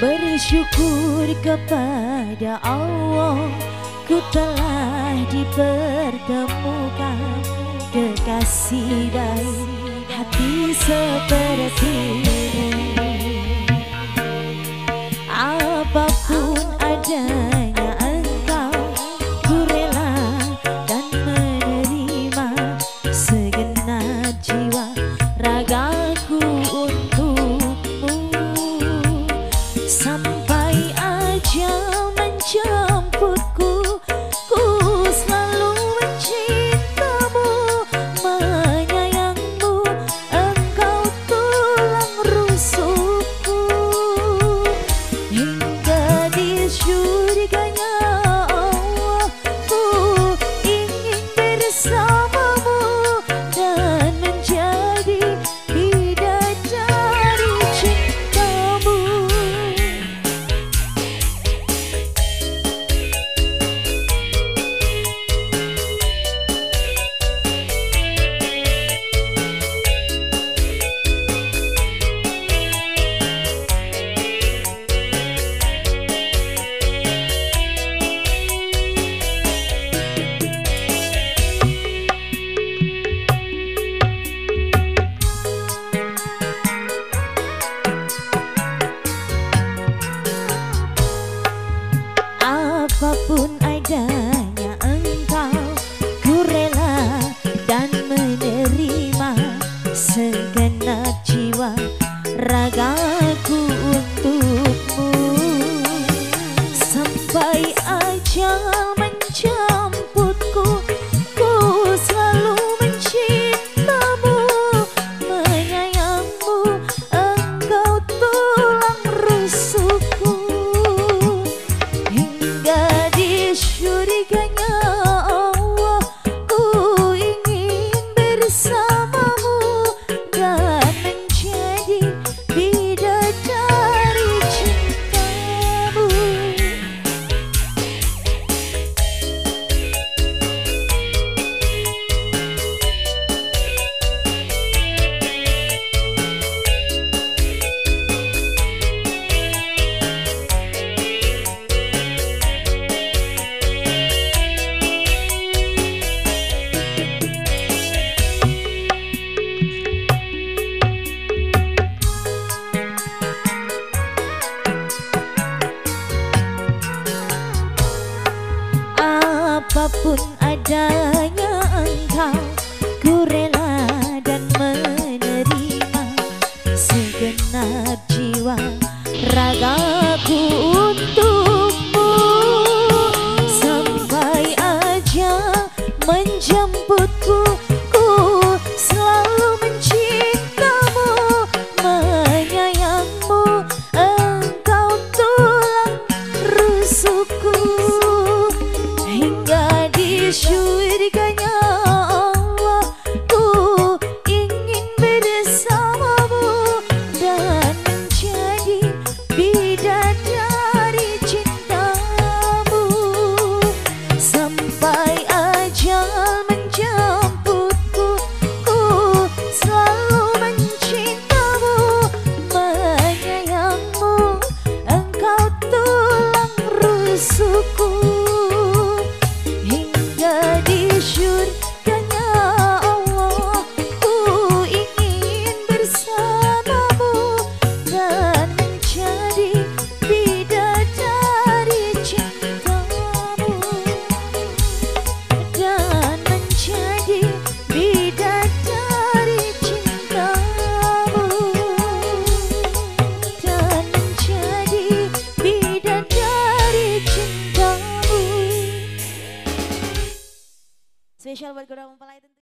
Bersyukur kepada Allah, ku telah dipertemukan kekasih baik hati sepertimu. Apapun adanya engkau, ku rela dan menerima segenap jiwa ragaku untukmu. Sampai ajal menjemputku, ku selalu mencintamu, menyayangmu, engkau tulang rusukku. Hingga di syurganya Allah, ku ingin bersamamu dan menjadi bidadari cintamu. Apapun adanya engkau, ku rela dan menerima segenap jiwa ragaku untukmu. Sampai ajal menjemputku, ku selalu mencintamu, menyayangmu, engkau tulang rusukku. Hingga di syurganya Allah, ku ingin bersamamu dan menjadi bidadari cintamu. Apapun adanya engkau, ku rela dan menerima segenap jiwa ragaku untukmu. Sampai ajal menjemputku, ku selalu mencintamu, menyayangmu, engkau tulang rusukku. Hingga di syurganya Allah, ku ingin bersamamu dan menjadi bidadari cintamu. Sampai ajal menjemputku, ku selalu mencintamu, menyayangmu, engkau tulang rusukku. Hingga di syurganya Allah, ku ingin bersamamu dan menjadi bidadari cintamu, dan menjadi bidadari cintamu, dan menjadi bidadari cintamu. Spesial buat Gora Mempelai tentu.